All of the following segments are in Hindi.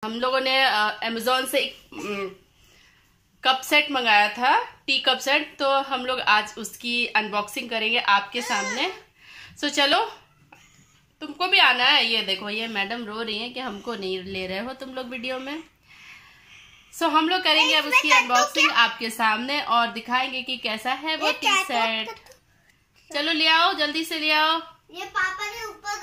हम लोगों ने अमेज़ॉन से एक कप सेट मंगाया था, टी कप सेट, तो हम लोग आज उसकी अनबॉक्सिंग करेंगे आपके सामने। सो चलो, तुमको भी आना है। ये देखो, ये मैडम रो रही हैं कि हमको नहीं ले रहे हो तुम लोग वीडियो में। सो हम लोग करेंगे अब उसकी अनबॉक्सिंग आपके सामने और दिखाएंगे कि कैसा है वो टी सेट। चलो ले आओ, जल्दी से ले आओ। ये पापा के ऊपर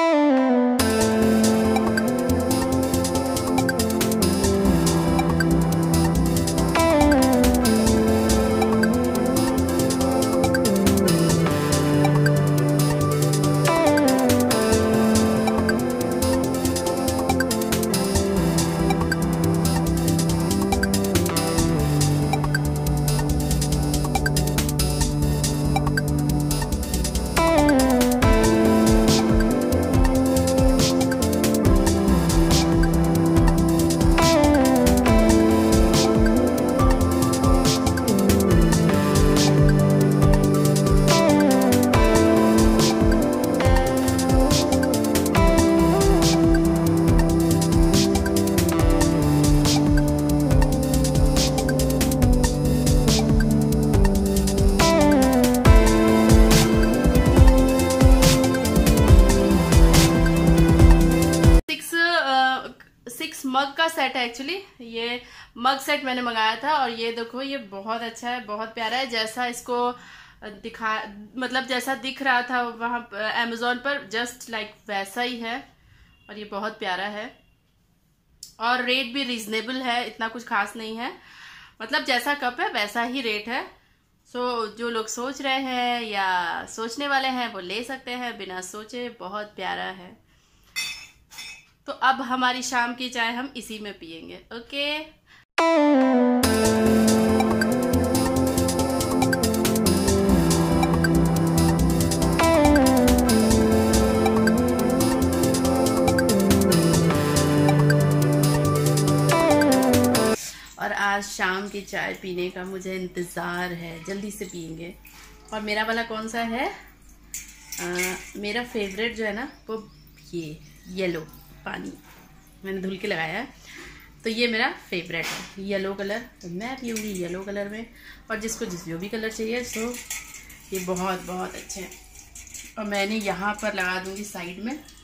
मग का सेट है एक्चुअली। ये मग सेट मैंने मंगाया था और ये देखो, ये बहुत अच्छा है, बहुत प्यारा है। जैसा इसको दिखा, मतलब जैसा दिख रहा था वहां अमेज़ॉन पर, जस्ट लाइक वैसा ही है। और ये बहुत प्यारा है और रेट भी रीजनेबल है, इतना कुछ खास नहीं है। मतलब जैसा कप है वैसा ही रेट है। सो जो लोग सोच रहे हैं या सोचने वाले हैं वो ले सकते हैं बिना सोचे। बहुत प्यारा है। तो अब हमारी शाम की चाय हम इसी में पियेंगे। ओके, और आज शाम की चाय पीने का मुझे इंतज़ार है, जल्दी से पियेंगे। और मेरा वाला कौन सा है? मेरा फेवरेट जो है ना वो ये येलो पानी मैंने धुल के लगाया है, तो ये मेरा फेवरेट है, येलो कलर। तो मैं पीऊँगी येलो कलर में, और जिसको जो भी कलर चाहिए सो ये बहुत बहुत अच्छे हैं। और मैंने यहाँ पर लगा दूँगी साइड में।